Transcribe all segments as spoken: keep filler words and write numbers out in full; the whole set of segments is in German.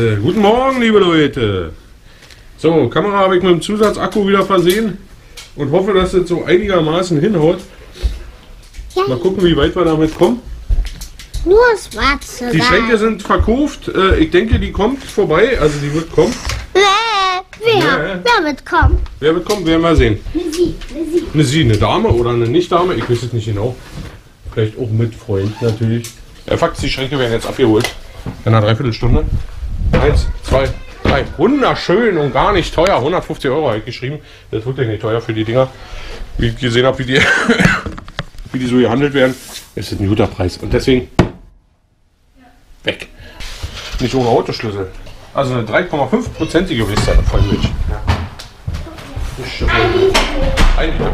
Leute, guten Morgen, liebe Leute. So, Kamera habe ich mit dem Zusatzakku wieder versehen und hoffe, dass es so einigermaßen hinhaut. Ja. Mal gucken, wie weit wir damit kommen. Nur schwarze. Die Schränke sind verkauft. Äh, ich denke, die kommt vorbei. Also die wird kommen. Nee, wer? Nee. Wer wird kommen? Wer wird kommen, werden wir sehen. Eine Sie, eine Sie. Eine Sie, eine Dame oder eine Nicht-Dame, ich weiß es nicht genau. Vielleicht auch mit Freund natürlich. Ja, Fakt ist, die Schränke werden jetzt abgeholt. In einer Dreiviertelstunde. Eins, zwei, drei. Wunderschön und gar nicht teuer. hundertfünfzig Euro habe ich geschrieben. Das ist wirklich nicht teuer für die Dinger. Wie ich gesehen habe, wie die, wie die so gehandelt werden, ist das ein guter Preis. Und deswegen weg. Nicht ohne Autoschlüssel. Also eine drei Komma fünf prozentige Gewissheit Vollmilch. Ja. Ein Liter.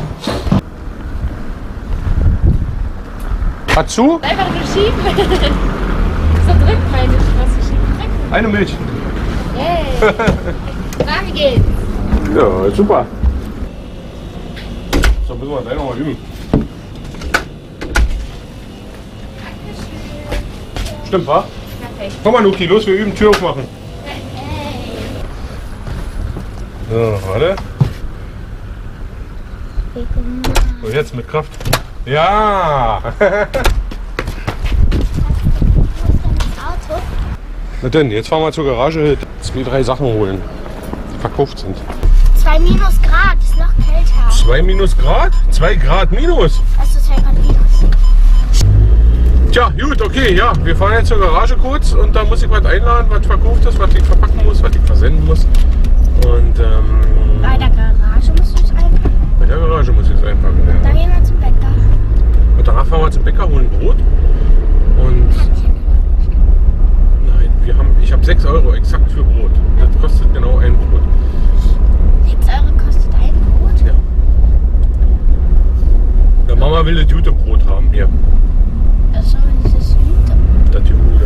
Hat zu? Einfach nur schieben. So drückt meine ich, was du schieben. Eine Milch. Yay. Dann geht's. Ja, super. So müssen wir gleich nochmal üben. Stimmt, wa? Perfekt. Komm mal, Nuki, los, wir üben Tür aufmachen. So, warte. So, jetzt mit Kraft. Ja! Auto. Na denn, jetzt fahren wir zur Garage. Zwei, drei Sachen holen, die verkauft sind. Zwei Minus Grad, ist noch kälter. Zwei Minus Grad? Zwei Grad minus? Also zwei Grad Minus. Tja, gut, okay, ja. Wir fahren jetzt zur Garage kurz und da muss ich was einladen, was verkauft ist, was ich verpacken muss, was ich versenden muss. Und ähm, Bei der Garage musst du es einpacken. bei der Garage muss ich es einpacken. Ja. Dann gehen wir zum Bäcker. Und danach fahren wir zum Bäcker, holen Brot. Und nein, wir haben, ich habe sechs Euro exakt für Brot. Das kostet genau ein Brot. sechs Euro kostet ein Brot. Ja. Der Mama will das gute Brot haben hier. Das ist aber dieses Hüte. Das gute.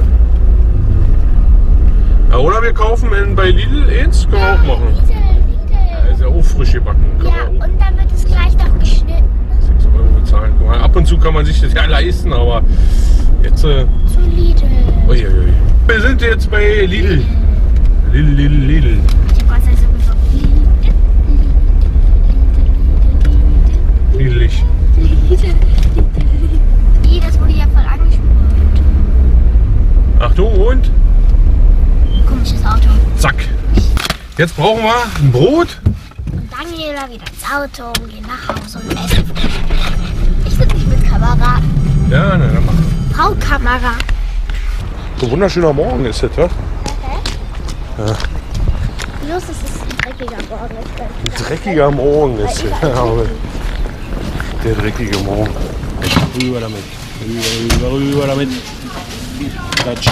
Ja, oder wir kaufen in, bei Lidl eins, können wir auch machen. Lidl, Ja, Lidl. ist ja auch frisch gebacken. Können Ja, wir auch und dann wird es gleich noch geschnitten. sechs Euro bezahlen. Guck mal, ab und zu kann man sich das ja leisten, aber jetzt. Äh, Zu Lidl. uiuiui. Wir sind jetzt bei Lidl. Lidl, Lidl, Lidl. Die kostet sowieso Lidl. Lidlig. Lidl. Lidl, das wurde ja voll angesprochen. Achtung und Komisches Auto. zack. Jetzt brauchen wir ein Brot. Und dann gehen wir wieder ins Auto und gehen nach Hause und essen. Ich sitze nicht mit Kamera. Ja, na, dann machen Frau Kamera. wir. So wunderschöner Morgen ist es, ja? Los, es ist ein dreckiger Morgen. Ein dreckiger Morgen ist es. Ja, aber der dreckige Morgen. Rüber damit. Rüber, rüber, rüber damit. Klatsch.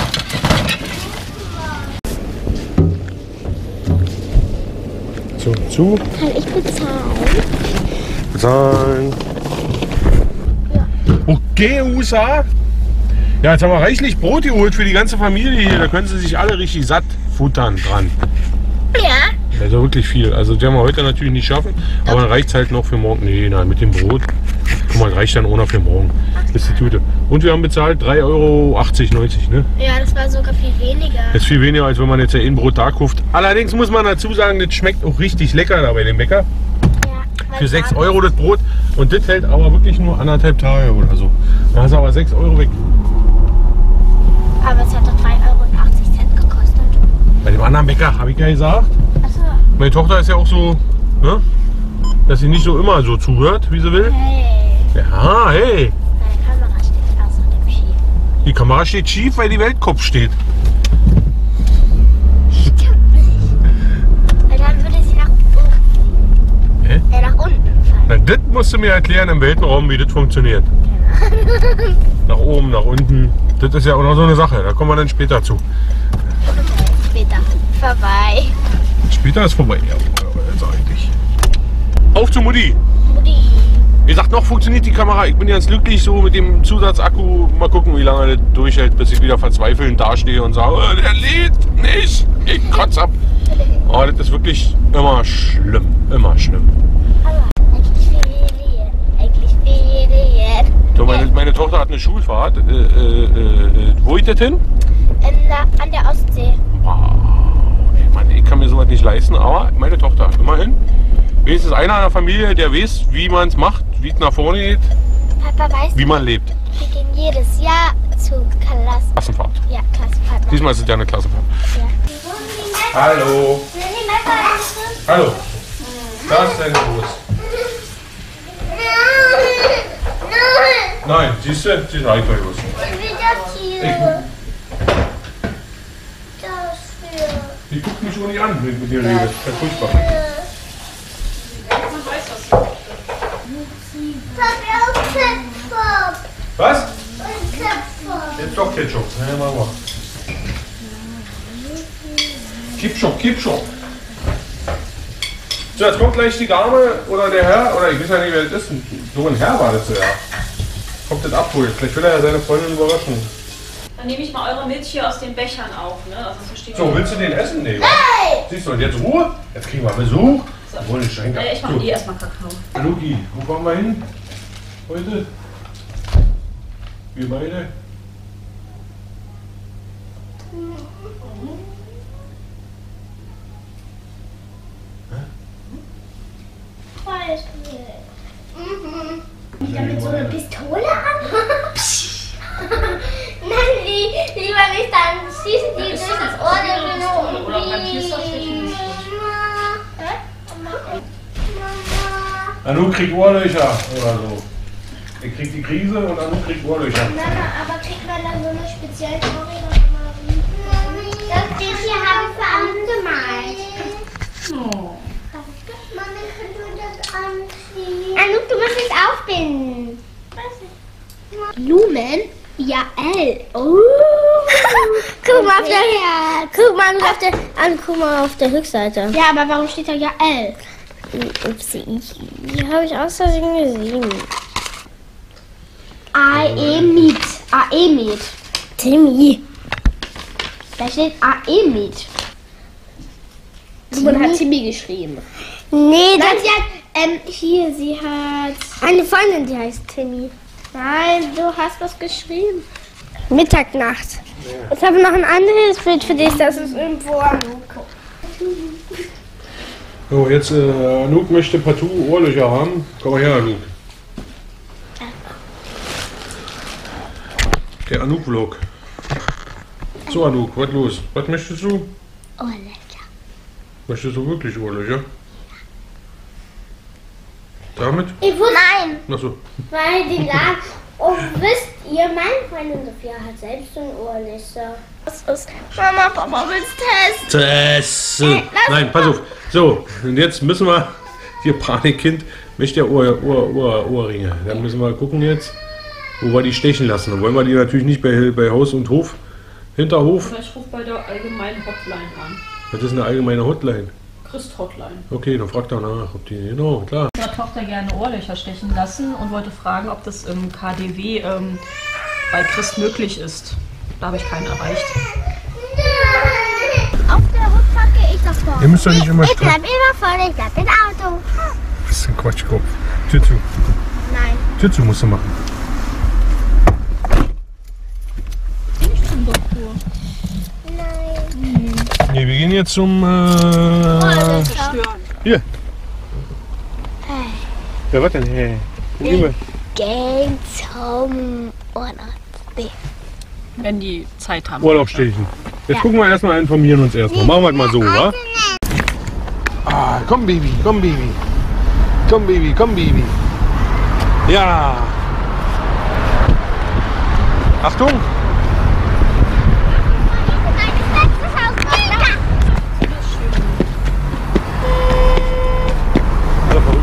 So, zu. Kann ich bezahlen? Bezahlen. Ja. Okay, U S A. Ja, jetzt haben wir reichlich Brot geholt für die ganze Familie hier. Da können sie sich alle richtig satt futtern dran. Ja. Also wirklich viel. Also die haben wir heute natürlich nicht schaffen, aber dann reicht es halt noch für morgen. Nee, nein, mit dem Brot. Guck mal, reicht dann auch noch für morgen. Das ist die Tüte. Und wir haben bezahlt drei Euro achtzig, neunzig, ne? Ja, das war sogar viel weniger. Das ist viel weniger, als wenn man jetzt ja ein Brot da kauft. Allerdings muss man dazu sagen, das schmeckt auch richtig lecker da bei dem Bäcker. Ja, Für sechs Euro das Brot. Und das hält aber wirklich nur anderthalb Tage oder so. Da hast du aber sechs Euro weg. Aber es hat doch drei Euro achtzig gekostet. Bei dem anderen Bäcker, habe ich ja gesagt. Achso. Meine Tochter ist ja auch so, ne? Dass sie nicht so immer so zuhört, wie sie will. Hey. Ja, hey. Meine Kamera steht außerdem schief. Die Kamera steht schief, weil die Weltkopf steht. Stimmt nicht. Weil dann würde sie nach oben. Hä? Äh, nach unten fallen. Na, das musst du mir erklären im Weltenraum, wie das funktioniert. Nach oben, nach unten. Das ist ja auch noch so eine Sache. Da kommen wir dann später zu. Später. Vorbei. Später ist vorbei. Ja, jetzt eigentlich. Auf zu Mutti. Mutti. Wie gesagt, noch funktioniert die Kamera. Ich bin ganz glücklich so mit dem Zusatzakku. Mal gucken, wie lange das durchhält, bis ich wieder verzweifelnd dastehe und sage, oh, der lädt nicht. Ich kotze ab. Aber das ist wirklich immer schlimm. Immer schlimm. Aber eigentlich Ferien. Eigentlich Ferien. So, meine, meine Tochter hat eine Schulfahrt. Äh, äh, äh, wo geht das hin? In der, an der Ostsee. Ah, leisten, aber meine Tochter, immerhin. Wenigstens einer in der Familie, der weiß, wie man es macht, wie es nach vorne geht, Papa weiß, wie man lebt. wir gehen jedes Jahr zu Klassen. Klassenfahrt. Ja, Klassenfahrt. Diesmal ist es ja eine Klassenfahrt. Ja. Hallo. Hallo. Da ist dein Gruß. Nein, siehst du, sie ist einfach los. Ich will das hier. Das hier. Die guckt mich schon nicht an, wenn ich mit dir rede. Das ist furchtbar. Was? Jetzt doch Ketchup. Ja, machen wir. Ketchup, Ketchup. So, jetzt kommt gleich die Dame oder der Herr, oder ich weiß ja nicht, wer das ist. So ein Herr war das ja. Kommt das abholen. Vielleicht will er ja seine Freundin überraschen. Dann nehme ich mal eure Milch hier aus den Bechern auf, ne? Also das versteht So, willst du den essen? Nee, wa? Siehst du, und jetzt Ruhe? Jetzt kriegen wir Besuch. Wir wollen den Schenker. Äh, ich mache eh erstmal Kakao. Luki, wo kommen wir hin? Heute? Wir beide? Weiß nicht. Mhm. Wieder mit so einer Pistole an? Nein, die, lieber nicht, dann schießen die durch das Ohr der Pistole. Oder beim Piercerstechen ist Anu kriegt Ohrlöcher oder so. Er kriegt die Krise und Anu kriegt Ohrlöcher. Mama, aber kriegt man dann so eine spezielle Ohrringe? Das Bild hier habe ich für Anu gemalt. Oh. Mama, kannst du das anziehen? Anu, du musst es aufbinden. Blumen? Ja, L. Oh. Guck mal auf der, guck mal auf der, an, guck mal auf der Rückseite. Ja, aber warum steht da ja L? Upsi, die habe ich aus Versehen gesehen. Aemit. Aemit. Timmy. Da steht Aemit. Simon hat Timmy geschrieben. Nee, das sie hat, ähm, hier, sie hat eine Freundin, die heißt Timmy. Nein, du hast was geschrieben. Mittag, Nacht. Ich habe noch ein anderes Bild für dich, das ist irgendwo am So, jetzt äh, Anouk möchte partout Ohrlöcher haben. Komm mal her, Anouk. Der Anouk-Vlog. So, Anouk, was los? Was möchtest du? Ohrlöcher. Möchtest du wirklich Ohrlöcher? Damit? Ich wusste, nein, Achso. weil die Laden. Oh, wisst ihr, meine Freundin Sophia hat selbst ein Ohrlöcher. Das ist. Mama, Papa will's testen. Testen. Nein, pass auf. So, und jetzt müssen wir. Hier, Panikkind, möchte ja Ohr, Ohr, Ohr, Ohrringe. Dann müssen wir gucken jetzt, wo wir die stechen lassen. Dann wollen wir die natürlich nicht bei, bei Haus und Hof, Hinterhof. Oder ich rufe bei der allgemeinen Hotline an. Das ist eine allgemeine Hotline. Christ-Hotline. Okay, dann fragt er nach, ob die. Genau, klar. Ich habe Tochter gerne Ohrlöcher stechen lassen und wollte fragen, ob das im K D W ähm, bei Christ möglich ist. Da habe ich keinen erreicht. Auf der Rückfahrt gehe ich das vor. Ihr müsst doch nicht immer Ich bleib immer vorne, ich bleib im Auto. Das ist ein Quatschkopf. Tür zu. Nein. Tür zu musst du machen. Nein. Nee, wir gehen jetzt zum. Äh, Stören. hier. Ja, was denn? Hey. Wo gehen wir? Gehen zum Urlaub. Nee. Wenn die Zeit haben. Urlaub stechen. Jetzt gucken wir erstmal, informieren uns erstmal. Machen wir es mal so, wa? Ah, komm Baby, komm Baby. Komm Baby, komm Baby. Ja. Achtung. Ja, verrückt.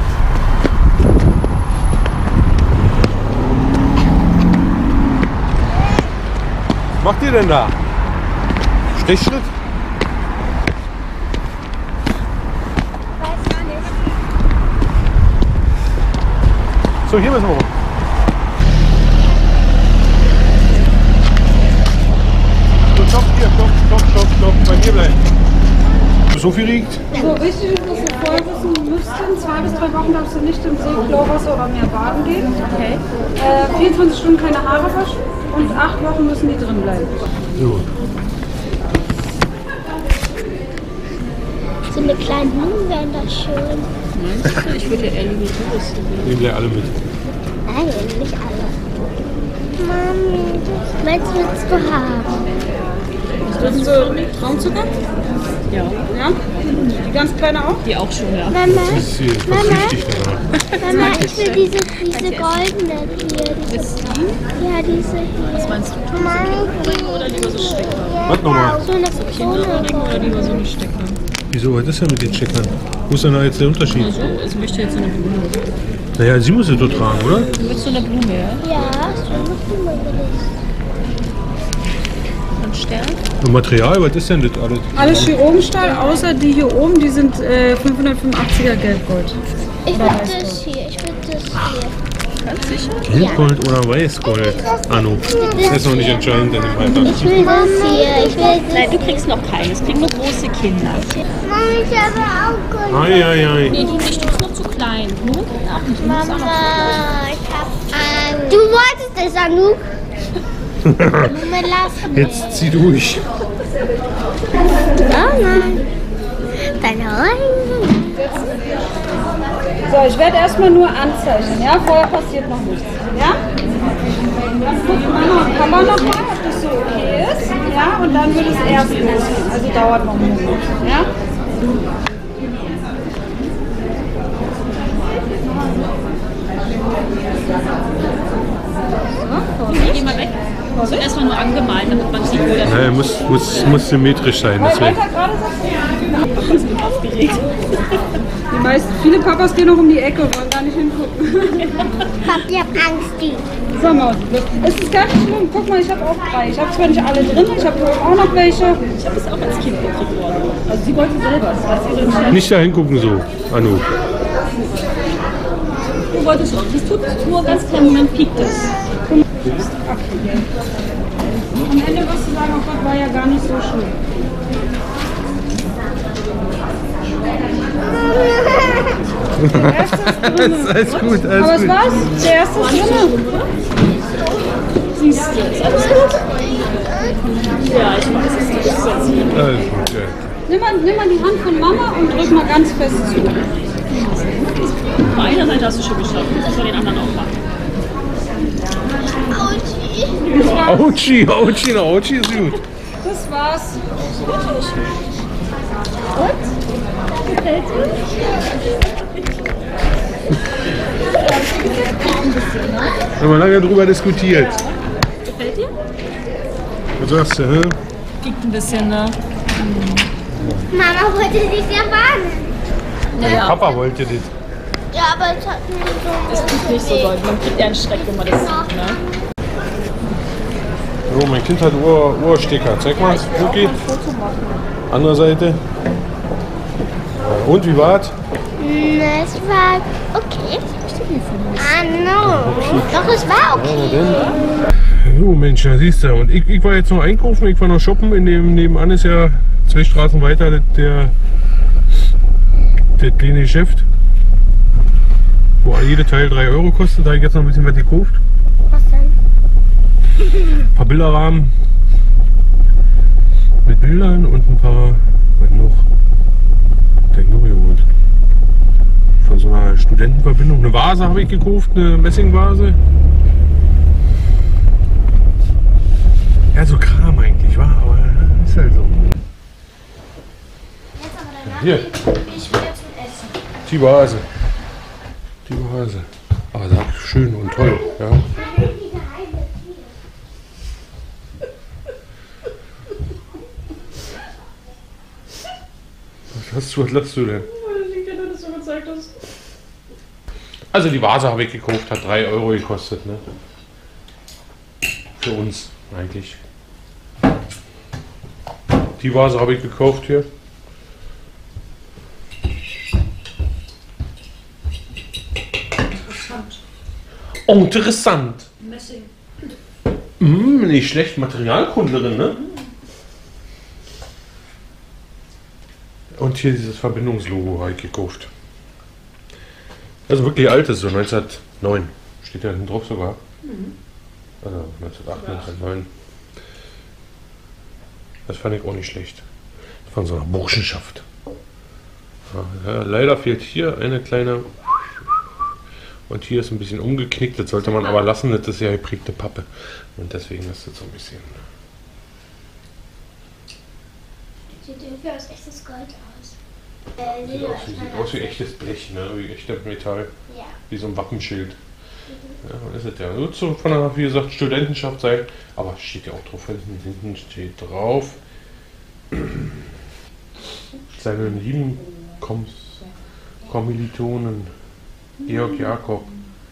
Was macht ihr denn da? Stechschritt? Weiß gar nicht. So, hier müssen wir rum. So, stopp, hier, stopp, stopp, stopp, stopp, bei mir bleiben. So viel riecht? So wichtig ist, dass Sie vorher wissen müssten, zwei bis drei Wochen darfst du nicht im See, Chlorwasser oder Meer baden gehen. Okay. Äh, vierundzwanzig Stunden keine Haare waschen und acht Wochen müssen die drin bleiben. So. Sie So eine kleine Blumen wären das schön. Meinst du? Ich würde eher lieber sowas nehmen. Nehmen wir alle mit. Nein, nicht alle. Mami, was willst du haben? Dürfen Sie Traumzucker? Ja. Ja? Die ganz kleine auch? Die auch schon, ja. Mama, Das ist hier Mama, verpflichtig daran. Mama, ich will diese, diese goldene hier. Diese, ja, diese hier. Was meinst du? Mami, Oder lieber so Stecker? Was nochmal? so eine, so Kinderohrringe oder eine. lieber so eine Stecker? Wieso? Was ist denn mit den Checkern? Wo ist denn da jetzt der Unterschied? Also, ich möchte jetzt so eine Blume. Naja, sie muss es so tragen, oder? Du willst so eine Blume, ja? Ja, so eine Blume will ich. Und Stern? Und Material, was ist denn das alles? Alles Chirurgenstahl, außer die hier oben, die sind äh, fünfhundertfünfundachtziger Gelbgold. Ich will das hier, ich will das hier. Ganz sicher? Gelbgold oder Weißgold? Anno. Das ist noch nicht entscheidend in dem Alter. Ich will das hier, ich will das. Nein, du kriegst noch keines. Kriegen nur große Kinder. Mami, ich habe auch Gold. Ai, ai, ai. Nee, die nicht. Du bist noch zu klein. Blume kriegen auch nicht. Mama, ich hab Angst. Du wolltest es, Anouk. Blume lassen. Jetzt zieh durch. Oh nein. Verloren. So, ich werde erstmal nur anzeichnen, ja? Vorher passiert noch nichts, ja? Dann guckt Mama und Papa noch mal, ob das so okay ist, ja? Und dann wird es erst losgehen, also dauert noch einen Moment, ja? Geh mal weg. Das wird erstmal nur angemalt, damit man sieht, wo der Naja, muss, muss, muss symmetrisch sein. Weil Deswegen. weiter gerade sagt sie, aufgeregt. Die meisten, viele Papas gehen noch um die Ecke und wollen gar nicht hingucken. Papa, ich hab Angst. Die. So, Maus, es ist gar nicht schlimm. Guck mal, ich habe auch drei. Ich habe zwar nicht alle drin, ich habe auch noch welche. Ich habe es auch als Kind gekriegt worden. Also sie wollte selber. Das heißt, sie wollte Nicht da hingucken so, Anno. du wolltest auch. Das tut nur ganz kleinen Moment, piekt es. Am Ende wirst du sagen, oh Gott, war ja gar nicht so schlimm. Der erste ist drin. Alles gut, alles Aber es gut. war's. Der erste ist drin. Siehst du, ist alles gut? Ja, ich weiß es nicht. So. Alles gut, ja. Nimm mal, nimm mal die Hand von Mama und drück mal ganz fest zu. Auf einer Seite hast du schon geschafft. Das muss man den anderen auch machen. Autschi, Autschi, Autschi ist gut. Das war's. Haben wir lange drüber diskutiert. Gefällt dir? Was sagst du, hä? Piekt ein bisschen, ne? Mama wollte sich ja warnen. Naja, Papa wollte das. Ja, aber es hat mir so. es tut nicht so doll. Man kriegt ja einen Schreck, wenn man das sieht, ne? So, mein Kind hat Ohr, Ohrstecker. Zeig mal, Luki. Andere Seite. Und wie war's? Es war okay. Ah, no. Doch, es war okay. So, Mensch, da siehst du. Und ich, ich war jetzt noch einkaufen, ich war noch shoppen. In dem nebenan ist ja zwei Straßen weiter der, der, der kleine Geschäft, wo jede Teil drei Euro kostet. Da habe ich jetzt noch ein bisschen was gekauft. Was denn? Ein paar Bilderrahmen mit Bildern und ein paar, was noch? Was hab ich noch geholt? Von so einer Studentenverbindung. Eine Vase habe ich gekauft, eine Messingvase. Ja, so Kram eigentlich, war, aber ist halt so. Hier. Ich will zum Essen. Die Vase. Die Vase. Aber das ist schön und toll, ja. Was hast du, was lachst du denn? Also die Vase habe ich gekauft, hat drei Euro gekostet, ne? Für uns eigentlich. Die Vase habe ich gekauft hier. Oh, interessant. Messing. Mm, nicht schlecht, Materialkundlerin, ne? Und hier dieses Verbindungslogo habe ich gekauft. Also wirklich altes, so neunzehnhundertneun. Steht ja hinten drauf sogar. Mhm. Also neunzehnhundertacht, neunzehnhundertneun. Das fand ich auch nicht schlecht. Von so einer Burschenschaft. Ja, leider fehlt hier eine kleine. Und hier ist ein bisschen umgeknickt. Das sollte man aber lassen. Das ist ja geprägte Pappe. Und deswegen ist das so ein bisschen. Sieht irgendwie aus echtes Gold aus. Äh, Sieht aus, wie, sieht aus wie echtes Blech, ne? Wie echtes Metall. Ja. Wie so ein Wappenschild. Mhm. Ja, das ist ja nur so von einer, wie gesagt, Studentenschaft sein. Aber steht ja auch drauf, hinten, hinten steht drauf. Seine lieben Kom Kommilitonen. Georg Jakob.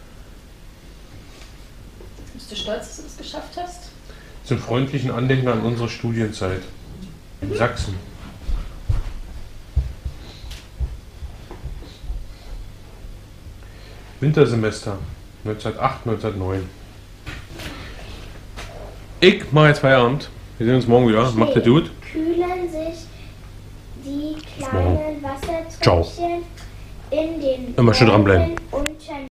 Bist du stolz, dass du das geschafft hast? Zum freundlichen Andenken an unsere Studienzeit. In Sachsen. Wintersemester neunzehnhundertacht, neunzehnhundertneun. Ich mache jetzt Feierabend. Wir sehen uns morgen wieder. Macht der gut. Kühlen sich die kleinen Wassertröpfchen in den Immer schön dranbleiben.